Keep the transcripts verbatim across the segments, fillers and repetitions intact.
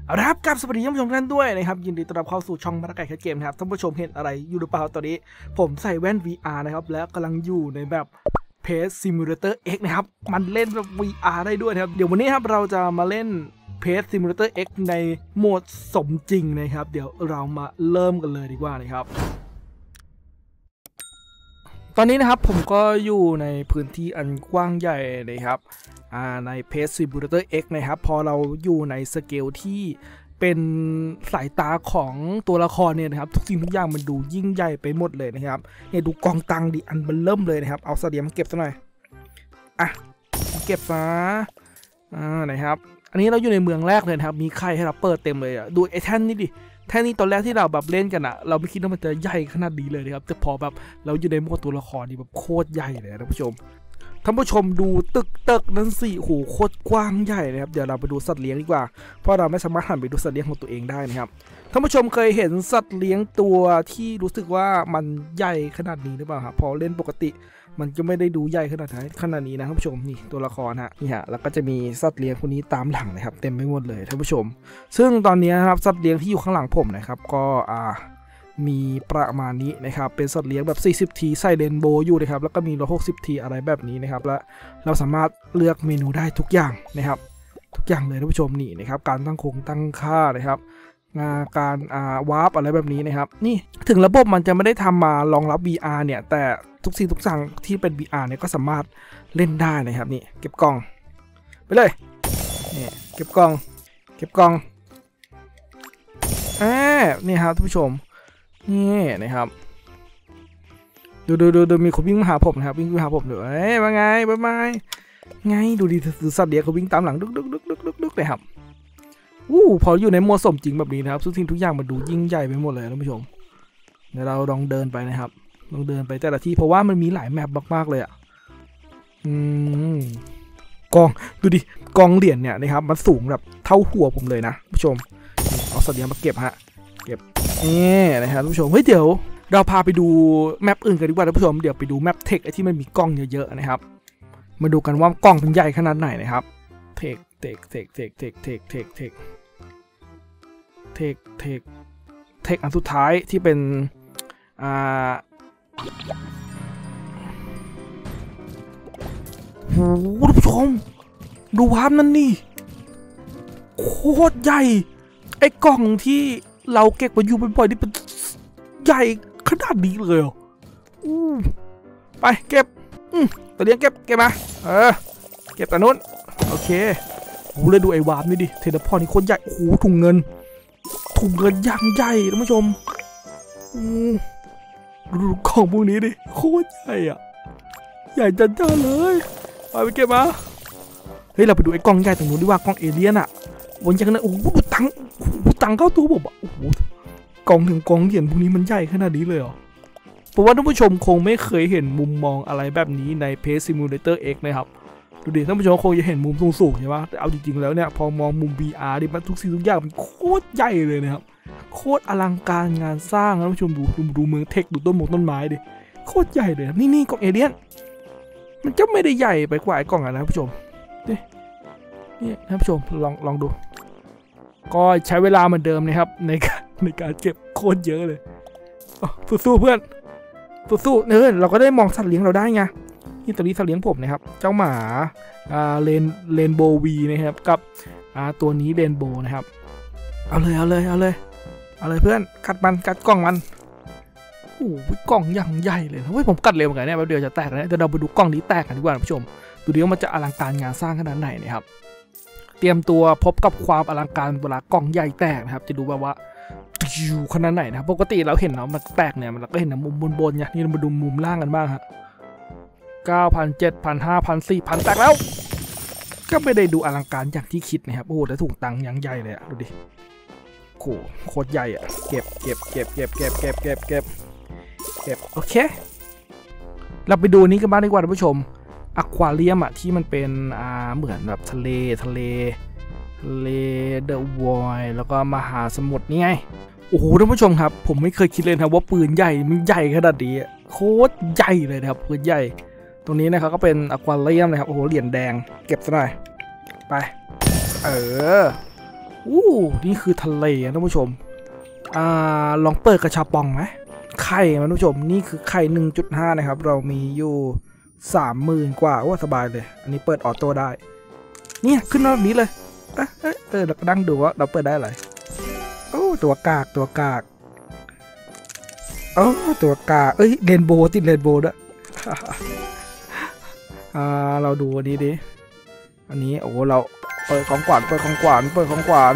เอาละครับกับสวัสดีท่านผู้ชมท่านด้วยนะครับยินดีต้อนรับเข้าสู่ช่องมาตาไก่แคทเกมนะครับท่านผู้ชมเห็นอะไรอยู่หรือเปล่าตอนนี้ผมใส่แว่น วี อาร์ นะครับและกำลังอยู่ในแบบ Pet Simulator X นะครับมันเล่นแบบ วี อาร์ ได้ด้วยนะครับเดี๋ยววันนี้ครับเราจะมาเล่น Pet Simulator X ในโหมดสมจริงนะครับเดี๋ยวเรามาเริ่มกันเลยดีกว่านะครับตอนนี้นะครับผมก็อยู่ในพื้นที่อันกว้างใหญ่นะครับใน Pet Simulator X นะครับพอเราอยู่ในสเกลที่เป็นสายตาของตัวละครเนี่ยนะครับทุกสิ่งทุกอย่างมันดูยิ่งใหญ่ไปหมดเลยนะครับเนี่ยดูกองตังดิอันมันเริ่มเลยนะครับเอาเสลียงมาเก็บซะหน่อยอ่ะเก็บซะอ่านะครับอันนี้เราอยู่ในเมืองแรกเลยนะครับมีไข่ให้เราเปิดเต็มเลยอ่ะดูไอ้แท่นนี่ดิแท่นนี้ตอนแรกที่เราแบบเล่นกันอ่ะเราไม่คิดว่ามันจะใหญ่ขนาดนี้เลยนะครับแต่พอแบบเราอยู่ในโหมดตัวละครนี่แบบโคตรใหญ่เลยนะท่านผู้ชมท่านผู้ชมดูตึกตึกนั้นสิโอ้โหโคตรกว้างใหญ่เลยครับเดี๋ยวเราไปดูสัตว์เลี้ยงดีกว่าเพราะเราไม่สามารถหันไปดูสัตว์เลี้ยงของตัวเองได้นะครับท่านผู้ชมเคยเห็นสัตว์เลี้ยงตัวที่รู้สึกว่ามันใหญ่ขนาดนี้หรือเปล่าครับพอเล่นปกติมันก็ไม่ได้ดูใหญ่ขนาดไหนขนาดนี้นะท่านผู้ชมนี่ตัวละครฮะนี่ฮะแล้วก็จะมีสัตว์เลี้ยงคนนี้ตามหลังนะครับเต็มไปหมดเลยท่านผู้ชมซึ่งตอนนี้นะครับสัตว์เลี้ยงที่อยู่ข้างหลังผมนะครับก็อ่ามีประมาณนี้นะครับเป็นสัตว์เลี้ยงแบบสี่สิบทีใส่เรนโบว์อยู่นะครับแล้วก็มีหนึ่งร้อยหกสิบทีอะไรแบบนี้นะครับและเราสามารถเลือกเมนูได้ทุกอย่างนะครับทุกอย่างเลยท่านผู้ชมนี่นะครับการตั้งคงตั้งค่านะครับการอ่าวาร์ปอะไรแบบนี้นะครับนี่ถึงระบบมันจะไม่ได้ทำมารองรับ วี อาร์ เนี่ยแต่ทุกสิ่งทุกอย่างที่เป็น วี อาร์ เนี่ยก็สามารถเล่นได้นะครับนี่เก็บกล่องไปเลยนี่เก็บกล่องเก็บกล่องอ่านี่ครับท่านผู้ชมนี่นะครับดูดูดูดูมีคนวิ่งมาหาผมนะครับวิ่งมาหาผมเดี๋ยวเอ้ยว่าไงบ๊ายบายไงดูดีดูสัตว์เลี้ยงเขาวิ่งตามหลังดึกดึกดึกดึกดึกดึกเลยครับวู้พออยู่ในโหมดสมจริงแบบนี้นะครับทุกสิ่งทุกอย่างมันดูยิ่งใหญ่ไปหมดเลยท่านผู้ชมเดี๋ยวเราลองเดินไปนะครับลองเดินไปแต่ละที่เพราะว่ามันมีหลายแมปมากๆเลยอ่ะอืมกองดูดิกองเหรียญเนี่ยนะครับมันสูงแบบเท่าหัวผมเลยนะผู้ชมเอาสัตว์เลี้ยงมาเก็บฮะเก็บนี่นะครับท่านผู้ชมเฮ้ยเดี๋ยวเราพาไปดูแมปอื่นกันดีกว่าท่านผู้ชมเดี๋ยวไปดูแมปเทคที่มันมีกล้องเยอะๆนะครับมาดูกันว่ากล้องเป็นใหญ่ขนาดไหนนะครับเทคเทคเทคเทคเทคเทคเทคเทคเทคเทคเทคอันสุดท้ายที่เป็นอ่าโหท่านผู้ชมดูภาพนั้นนี่โคตรใหญ่ไอ้กล่องที่เราเก็บมาอยู่บ่อยๆนี่เป็นใหญ่ขนาดนี้เลยอ่ะไปเก็บตัวเลี้ยงเก็บเก็บมาเออเก็บแต่นู้นโอเคโอ้เลยดูไอ้วาร์ปนี่ดิเทเลพอร์ตนี่โคตรใหญ่โอ้โหถุงเงินถุงเงินอย่างใหญ่ท่านผู้ชมดูกล่องพวกนี้ดิโคตรใหญ่อ่ะใหญ่จัดจ้าเลยไปไปเก็บมาเฮ้ยเราไปดูไอ้กล่องใหญ่ตรงนู้นดีกว่ากล่องเอเลี่ยนอ่ะวันยังนั้นโอ้โหตังตังเข้าตัวผมอ่ะโอ้โหกล่องถึงกล่องเหรียญพวกนี้มันใหญ่ขนาดนี้เลยเหรอเพราะว่าท่านผู้ชมคงไม่เคยเห็นมุมมองอะไรแบบนี้ใน Pet Simulator X นะครับดูดิท่านผู้ชมคงจะเห็นมุมสูงๆใช่ไหมแต่เอาจริงๆแล้วเนี่ยพอมองมุม วี อาร์ ดิมันทุกสิ่งทุกอย่างมันโคตรใหญ่เลยนะครับโคตรอลังการงานสร้างท่านผู้ชมดูดูเมืองเทคดูต้นมงต้นไม้ดิโคตรใหญ่เลยนี่นี่กล่องเอเลี่ยนมันจะไม่ได้ใหญ่ไปกว่าไอ้กล่องนะท่านผู้ชมนี่นี่ท่านผู้ชมลองลองดูก็ใช้เวลาเหมือนเดิมนะครับในการในการเก็บโคตรเยอะเลยสู้ๆเพื่อนสู้ๆเนอเราก็ได้มองสัตว์เลี้ยงเราได้ไงนี่ตัวนี้สัตว์เลี้ยงผมนะครับเจ้าหมาอ่าเลนเลนโบวีนะครับกับอ่าตัวนี้เลนโบนะครับเอาเลยเอาเลยเอาเลยเอาเลยเพื่อนกัดมันกัดกล่องมันโอ้โหกล่องอย่างใหญ่เลยเฮ้ยผมกัดเร็วเหมือนกันเนี่ยแป๊บเดียวจะแตกนะเดี๋ยวเราไปดูกล่องนี้แตกกันดีกว่าท่านผู้ชมดูดิว่ามันจะอลังการงานสร้างขนาดไหนนะครับเตรียมตัวพบกับความอลังการเวลากล่องใหญ่แตกนะครับจะดูแบบว่าอยู่ขนาดไหนนะปกติเราเห็นเนาะมันแตกเนี่ยเราก็เห็นนะมุมบนๆเนี่ยนี่เรามาดูมุมล่างกันบ้างฮะเก้าพันเจ็ดพันห้าพันสี่พันแตกแล้วก็ไม่ได้ดูอลังการอย่างที่คิดนะครับโอ้โหแต่ถุงตังค์ยังใหญ่เลยอะดูดิโหโคตรใหญ่อะเก็บเก็บเก็บเก็บเก็บเก็บเก็บเก็บเก็บโอเคเราไปดูนี้กันบ้างดีกว่าท่านผู้ชมอควาเรียมอะที่มันเป็นอ่าเหมือนแบบทะเลทะเลทะเลเดอะวอยแล้วก็มหาสมุทรนี่ไงโอ้โหท่านผู้ชมครับผมไม่เคยคิดเลยนะว่าปืนใหญ่มันใหญ่ขนาดนี้โคตรใหญ่เลยนะครับปืนใหญ่ตรงนี้นะครับก็เป็นอควาเรียมนะครับโอ้โหเหรียญแดงเก็บซะหน่อยไปเอออู้นี่คือทะเลนะท่านผู้ชมอ่าลองเปิดกระชับปองไหมไข่นะท่านผู้ชมนี่คือไข่ หนึ่งจุดห้า นะครับเรามีอยู่ สามหมื่น กว่าว่าสบายเลยอันนี้เปิดออโต้ได้เนี่ยขึ้นมาแบบนี้เลยเออเออเออเราก็นั่งดูว่าเราเปิดได้อะไรโอ้ตัวกากตัวกากโอ้ตัวกากเอ้ยเรนโบว์ติดเรนโบว์ด้วย อ่าเราดูอันนี้ดิอันนี้โอ้เราเปิดของขวัญเปิดของขวัญเปิดของขวัญ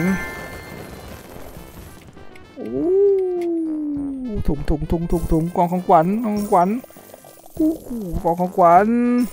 โอ้ถุงถุงถุงถุงถุงกองของขวัญกองของขวัญกู้กองของขวัญ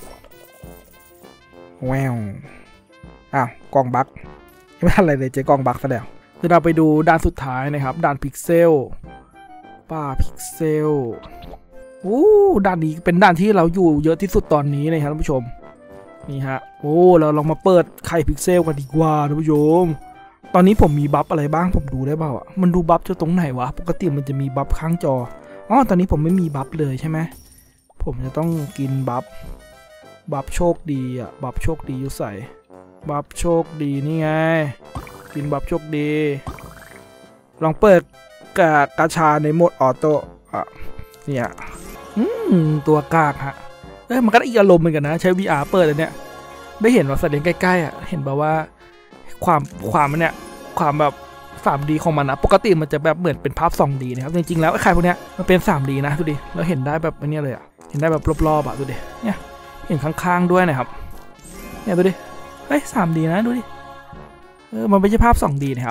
แววอ้าวกองบักไม่อะไรเลยเจ๊กองบักซะแล้วเดี๋ยวเราไปดูด้านสุดท้ายนะครับด่านพิกเซลป้าพิกเซลโอ้ด่านนี้เป็นด่านที่เราอยู่เยอะที่สุดตอนนี้นะครับท่านผู้ชมนี่ฮะโอ้เราลองมาเปิดไข่พิกเซลกันดีกว่าท่านผู้ชมตอนนี้ผมมีบัฟอะไรบ้างผมดูได้เปล่าอ่ะมันดูบัฟจะตรงไหนวะปกติมันจะมีบัฟข้างจออ๋อตอนนี้ผมไม่มีบัฟเลยใช่ไหมผมจะต้องกินบัฟบัฟโชคดีอ่ะบัฟโชคดีอยู่ใส่บัฟโชคดีนี่ไงกินบัฟโชคดีลองเปิดกากาชาในโหมดออโต้อ่ะเนี่ยอืมตัวกากฮะเอ้ยมันก็ได้อีกอารมณ์เหมือนกันนะใช้ วี อาร์ เปิดอันเนี้ยได้เห็นว่าสัตว์เลี้ยงใกล้ๆอ่ะเห็นแบบว่าความความมันเนี่ยความแบบ ทรี ดี ของมันนะปกติมันจะแบบเหมือนเป็นภาพ ทู ดี นะครับจริงๆแล้วไอ้ไข่พวกเนี้ยมันเป็น ทรี ดี นะดูดิเราเห็นได้แบบนี้เลยอ่ะเห็นได้แบบรอบๆอ่ะดูดิเนี่ยเห็นข้างๆด้วยนะครับเนี่ยดูดิเฮ้ย ทรี ดี นะดูดิเออมันไม่ใช่ภาพ ทู ดี นะครับ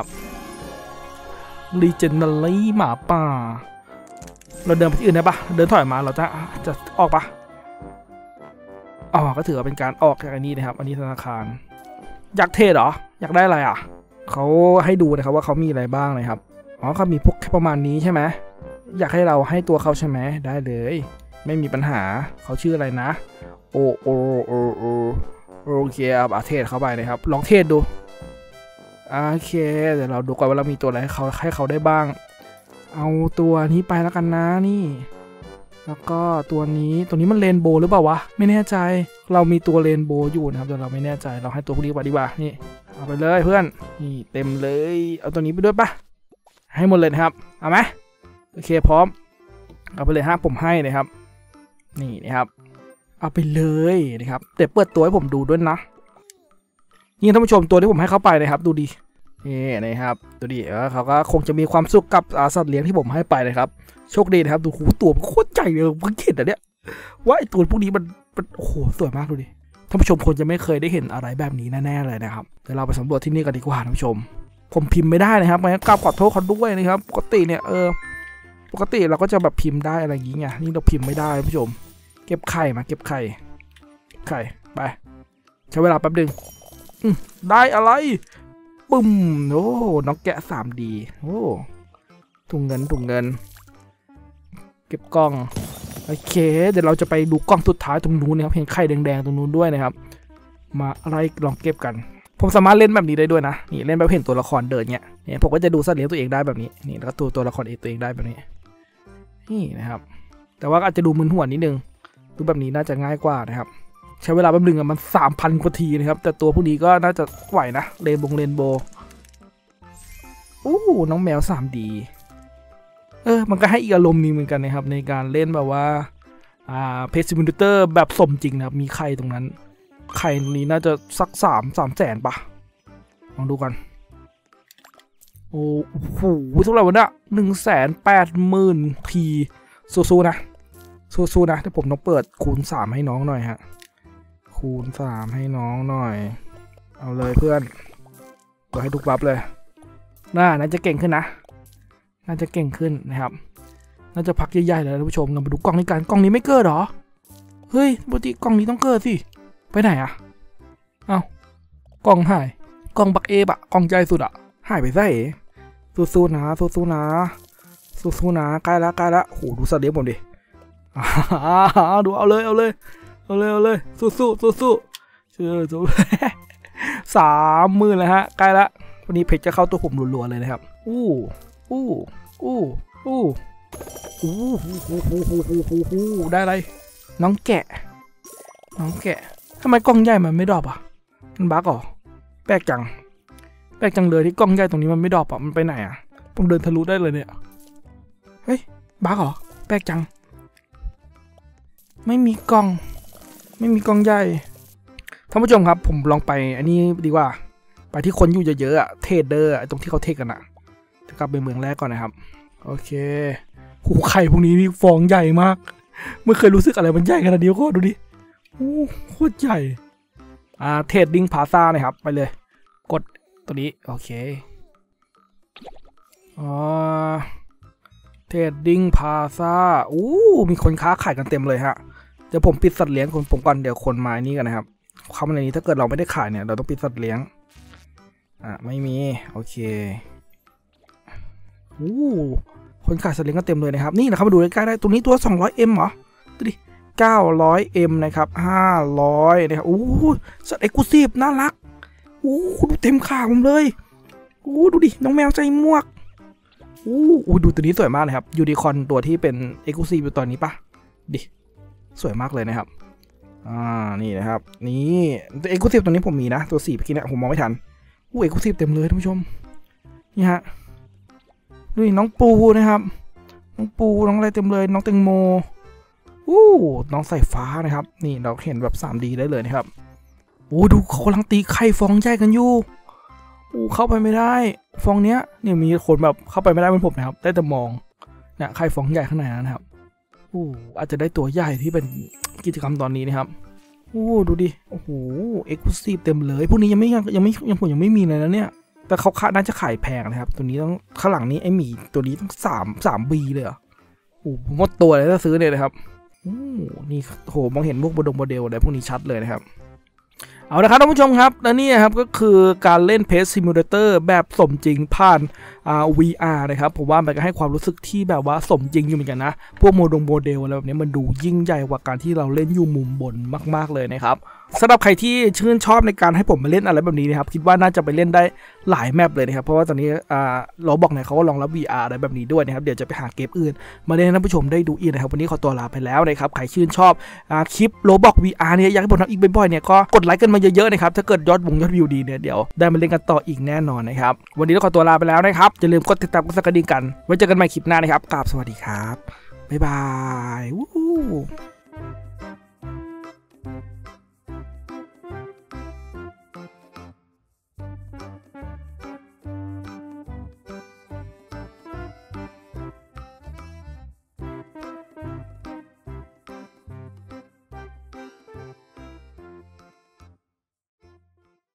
Legendary หมาป่าเราเดินไปที่อื่นได้ปะเดินถอยมาเราจะจะออกปะอ๋อก็ถือว่าเป็นการออกจากอันนี้นะครับอันนี้ธนาคารอยากเทรดเหรออยากได้อะไรอ่ะเขาให้ดูนะครับว่าเขามีอะไรบ้างเลยครับอ๋อเขามีพวกแค่ประมาณนี้ใช่ไหมอยากให้เราให้ตัวเขาใช่ไหมได้เลยไม่มีปัญหาเขาชื่ออะไรนะโอโอโอโอโอเคครับเทรดเข้าไปนะครับลองเทรดดูโอเคเดี๋ยวเราดูก่อนว่าเรามีตัวอะไรให้เขาให้เขาได้บ้างเอาตัวนี้ไปแล้วกันนะนี่แล้วก็ตัวนี้ตัวนี้มันเรนโบว์หรือเปล่าวะไม่แน่ใจเรามีตัวเรนโบว์อยู่นะครับแต่เราไม่แน่ใจเราให้ตัวพวกนี้ไปดีกว่านี่เอาไปเลยเพื่อนนี่เต็มเลยเอาตัวนี้ไปด้วยปะให้หมดเลยนะครับเอาไหมโอเคพร้อมเอาไปเลยฮะผมให้นะครับนี่นะครับเอาไปเลยนะครับเดี๋ยวเปิดตัวให้ผมดูด้วยนะนี่ท่านผู้ชมตัวที่ผมให้เข้าไปนะครับดูดีนี่นะครับดูดิเออเขาก็คงจะมีความสุขกับสัตว์เลี้ยงที่ผมให้ไปนะครับโชคดีนะครับดูหูตัวมันโคตรใหญ่เลยเพิ่งเห็นอ่ะเนี่ยว่าไอตัวพวกนี้มันมันโอ้โหสวยมากดูดิท่านผู้ชมคนจะไม่เคยได้เห็นอะไรแบบนี้แน่ๆเลยนะครับเดี๋ยวเราไปสำรวจที่นี่กันดีกว่าท่านผู้ชมผมพิมพ์ไม่ได้นะครับงั้นกราบขอโทษเขาด้วยนะครับปกติเนี่ยเออปกติเราก็จะแบบพิมพ์ได้อะไรอย่างเงี้ยนี่เราพิมพ์ไม่ได้ท่านผู้ชมเก็บไข่มาเก็บไข่ไข่ไปใช้เวลาแป๊บนึงได้อะไรปุ่มโอ้น้องแกะ ทรี ดี โอ้ถุงเงินถุงเงินเก็บกล้องโอเคเดี๋ยวเราจะไปดูกล้องสุดท้ายตรงนู้นนะครับเห็นไข่แดงๆตรงนู้นด้วยนะครับมาอะไรลองเก็บกันผมสามารถเล่นแบบนี้ได้ด้วยนะนี่เล่นแบบเห็นตัวละครเดินเงี้ยเนี่ยผมก็จะดูสัตว์เลี้ยงตัวเองได้แบบนี้นี่แล้วก็ตัวตัวละครเองตัวเองได้แบบนี้นี่นะครับแต่ว่าอาจจะดูมึนหัวนิดนึงดูแบบนี้น่าจะง่ายกว่านะครับใช้เวลาแป๊บนึงอะมัน สามพัน กว่าทีนะครับแต่ตัวพวกนี้ก็น่าจะไหวนะเรนบงเรนโบว์อู้น้องแมว ทรี ดี เออมันก็ให้อีกอารมณ์นึงเหมือนกันนะครับในการเล่นแบบว่าอ่าเพจซิมูเลเตอร์แบบสมจริงนะครับมีไข่ตรงนั้นไข่ตรงนี้น่าจะสักสามสามแสนปะลองดูกันโอ้โหเท่าไหร่วะเนี่ยหนึ่งแสนแปดหมื่นทีสู้ๆนะสู้ๆนะถ้าผมต้องเปิดคูณสามให้น้องหน่อยฮะคูณสามให้น้องหน่อยเอาเลยเพื่อนเปิดให้ทุกบัฟเลยน่าน่าจะเก่งขึ้นนะน่าจะเก่งขึ้นนะครับน่าจะพักใหญ่ๆเลยท่านผู้ชมเรามาดูกล้องนี้กันกล้องนี้ไม่เกิดหรอเฮ้ยปกติกล้องนี้ต้องเกิดสิไปไหนอะเอ้ากล้องหายกล้องบักเอฟอะกล้องใจสุดอะหายไปซะเอ๋สู้ๆนะสู้ๆนะสู้ๆนะใกล้ละใกล้ละโหดูสัตว์เลี้ยงผมดิดูเอาเลยเอาเลยเอาเลยเอาเลยสู้ๆสู้ๆเชื่อสู้สามหมื่นเลยฮะใกล้ละวันนี้เพชรจะเข้าตัวผมรัวๆเลยนะครับอู้อู้อู้อู้อู้หูหูหูหูหูหูได้อะไรน้องแกะน้องแกะทำไมกล้องใหญ่มันไม่ดรอปอ่ะมันบั๊กเหรอแปลกจังแปลกจังเลยที่กล้องใหญ่ตรงนี้มันไม่ดรอปอ่ะมันไปไหนอ่ะผมเดินทะลุได้เลยเนี่ยเฮ้ยบ้าเหรอแปลกจังไม่มีกล้องไม่มีกล้องใหญ่ท่านผู้ชมครับผมลองไปอันนี้ดีกว่าไปที่คนอยู่เยอะๆอ่ะเทรดเดอร์ตรงที่เขาเทรดกันอ่ะจะกลับไปเมืองแรกก่อนนะครับโอเคหูไข่พวกนี้นี่ฟองใหญ่มากไม่เคยรู้สึกอะไรมันใหญ่ขนาดนี้ก็ดูดิโอ้โคตรใหญ่อ่าเทรดดิ้งพาซ่านะครับไปเลยกดตัวนี้โอเคอ๋อเทรดดิ้งพาซ่าอู้มีคนค้าขายกันเต็มเลยฮะเดี๋ยวผมปิดสัตว์เลี้ยงคนผมก่อนเดี๋ยวคนมานี่กันนะครับคำในนี้ถ้าเกิดเราไม่ได้ขายเนี่ยเราต้องปิดสัตว์เลี้ยงอ่ะไม่มีโอเคอู้คนขายสัตว์เลี้ยงก็เต็มเลยนะครับนี่นะครับมาดูใกล้ๆได้ตัวนี้ตัว สองร้อยเอ็ม เหรอดูดิ เก้าร้อย เอ็ม นะครับห้าร้อยนะครับโอ้สัตว์เอ็กซ์คลูซีฟน่ารักโอ้ดูเต็มขาผมเลยโอ้ดูดิน้องแมวใจม่วกโอ้ดูตัวนี้สวยมากเลยครับยูนิคอร์นตัวที่เป็นเอ็กซ์คลูซีฟอยู่ตอนนี้ปะดิสวยมากเลยนะครับอ่านี่นะครับนี่ตัวเอ็กซ์คลูซีฟตัวนี้ผมมีนะตัวสี่เมื่อกี้เนี่ยผมมองไม่ทันโอ้เอ็กซ์คลูซีฟเต็มเลยท่านผู้ชมนี่ฮะดูน้องปูนะครับน้องปูน้องอะไรเต็มเลยน้องแตงโมอู้น้องสายฟ้านะครับนี่เราเห็นแบบ ทรี ดี ได้เลยนะครับโอ้ดูเขากำลังตีไข่ฟองใหญ่กันอยู่โอ้เข้าไปไม่ได้ฟองเนี้ยเนี่ยมีคนแบบเข้าไปไม่ได้เป็นผมนะครับได้แต่มองเนี่ยไข่ฟองใหญ่ข้างในนะครับโอ้อาจจะได้ตัวใหญ่ที่เป็นกิจกรรมตอนนี้นะครับโอ้ดูดิโอ้โหเอ็กซ์คลูซีฟเต็มเลยพวกนี้ยังไม่ยังยังไม่ยังผมยังไม่มีเลยนะเนี่ยแต่เขาคาดน่าจะขายแพงนะครับตัวนี้ต้องข้างหลังนี้ไอหมีตัวนี้ต้องสามสามบีเลยอ่ะโอ้ผมหมดตัวเลยถ้าซื้อเนี่ยนะครับโอ้นี่โหมองเห็นพวกโมดงโมเดลอะไรพวกนี้ชัดเลยนะครับเอาละครับท่านผู้ชมครับและนี่ครับก็คือการเล่น Pet Simulator แบบสมจริงผ่านอ่า วี อาร์ นะครับผมว่ามันก็ให้ความรู้สึกที่แบบว่าสมจริงอยู่เหมือนกันนะพวกโมดงโมเดลอะไรแบบนี้มันดูยิ่งใหญ่กว่าการที่เราเล่นอยู่มุมบนมากๆเลยนะครับสำหรับใครที่ชื่นชอบในการให้ผมมาเล่นอะไรแบบนี้นะครับคิดว่าน่าจะไปเล่นได้หลายแมปเลยนะครับเพราะว่าตอนนี้อ่าเราบอกเนี่ยเขาก็รองรับ วี อาร์ อะไรแบบนี้ด้วยนะครับเดี๋ยวจะไปหาเกมอื่นมาเล่นให้ท่านผู้ชมได้ดูอีกนะครับวันนี้ขอตัวลาไปแล้วนะครับใครชื่นชอบอ่าคลิปโรบอก วี อาร์ เนี่ยอยากให้ผมทำอีกบ่อยๆเนี่ยก็กดไลค์กันมาเยอะๆนะครับถ้าเกิดยอดวงยอดวิวดีเนี่ยเดี๋ยวได้มาเล่นกันต่ออีกแน่นอนนะครับวันนี้เราขอตัวลาไปแล้วนะครับอย่าลืมกดติดตามกดซับสไครบ์กันไว้เจอกันใหม่คลิปหน้านะครับกราบสวัสดีครับบ๊ายบาย